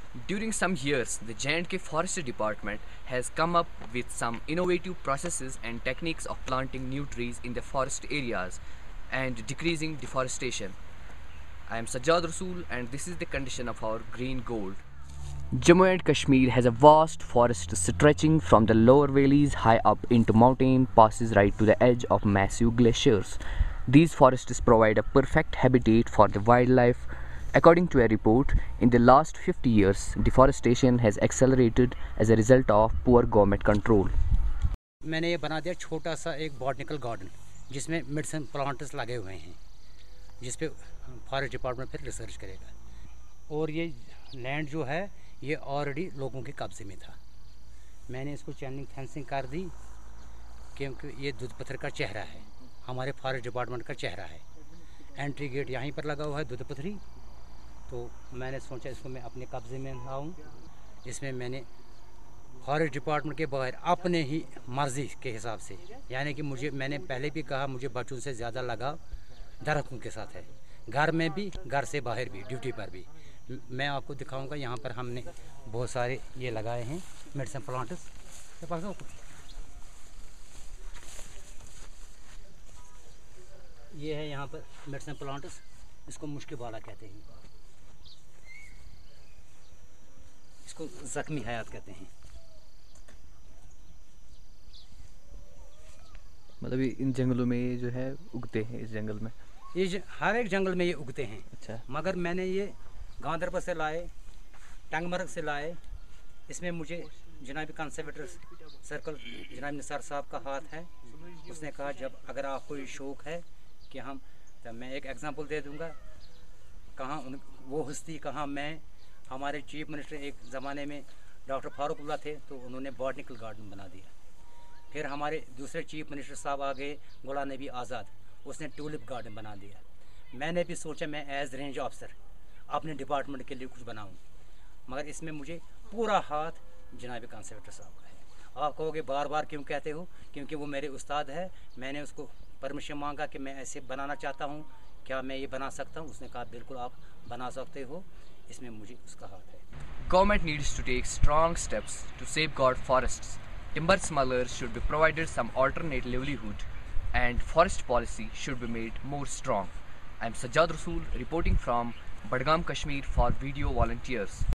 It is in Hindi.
During some years, the J&K Forestry Department has come up with some innovative processes and techniques of planting new trees in the forest areas and decreasing deforestation. I am Sajjad Rasool and this is the condition of our green gold. Jammu and Kashmir has a vast forest stretching from the lower valleys high up into mountain passes right to the edge of massive glaciers. These forests provide a perfect habitat for the wildlife. According to a report, in the last 50 years, deforestation has accelerated as a result of poor government control. मैंने ये बना दिया छोटा सा एक बॉटनिकल गार्डन जिसमें मेडिसिन प्लांट्स लगे हुए हैं, जिस पे फॉरेस्ट डिपार्टमेंट फिर रिसर्च करेगा। और ये लैंड जो है ये ऑलरेडी लोगों के कब्जे में था। मैंने इसको चैनलिंग फेंसिंग कर दी क्योंकि ये दूध-ए-पत्र का चेहरा है, हमारे फॉरेस्ट डिपार्टमेंट का चेहरा है। एंट्री गेट यहीं पर लगा हुआ है दूध-ए-पत्री, तो मैंने सोचा इसको मैं अपने कब्जे में लाऊं। इसमें मैंने फॉरेस्ट डिपार्टमेंट के बाहर अपने ही मर्ज़ी के हिसाब से, यानी कि मैंने पहले भी कहा मुझे बच्चों से ज़्यादा लगाव दरख्तों के साथ है, घर में भी, घर से बाहर भी, ड्यूटी पर भी। मैं आपको दिखाऊंगा, यहाँ पर हमने बहुत सारे ये लगाए हैं मेडिसिन प्लांट्स। ये है यहाँ पर मेडिसिन प्लांट्स, इसको मुश्किल वाला कहते हैं, इसको ज़ख्मी हयात कहते हैं। मतलब इन जंगलों में ये जो है उगते हैं, इस जंगल में ये हर एक जंगल में ये उगते हैं। अच्छा। मगर मैंने ये गांधरबल से लाए, टंगमर्ग से लाए। इसमें मुझे जनाब कंजर्वेटर सर्कल जनाब निसार साहब का हाथ है। उसने कहा जब अगर आपको ये शौक़ है कि हम, तो मैं एक एग्जांपल दे दूंगा, कहाँ वो हस्ती, कहाँ मैं, हमारे चीफ मिनिस्टर एक ज़माने में डॉक्टर फारूकुल्लाह थे, तो उन्होंने बॉटनिकल गार्डन बना दिया। फिर हमारे दूसरे चीफ मिनिस्टर साहब आ गए, गुलाम नबी आज़ाद, उसने ट्यूलिप गार्डन बना दिया। मैंने भी सोचा मैं एज रेंज ऑफिसर अपने डिपार्टमेंट के लिए कुछ बनाऊं, मगर इसमें मुझे पूरा हाथ जनाब कंजर्वेटर साहब का है। आप कहोगे बार बार क्यों कहते हो, क्योंकि वो मेरे उस्ताद है। मैंने उसको परमिशन मांगा कि मैं ऐसे बनाना चाहता हूँ, क्या मैं ये बना सकता हूँ? उसने कहा बिल्कुल आप बना सकते हो, इसमें मुझे उसका हाथ है। Government needs to take strong steps to safeguard forests. Timber smugglers should be provided some alternate livelihood and forest policy should be made more strong. I am Sajjad Rasool reporting from Badgam, Kashmir for Video Volunteers.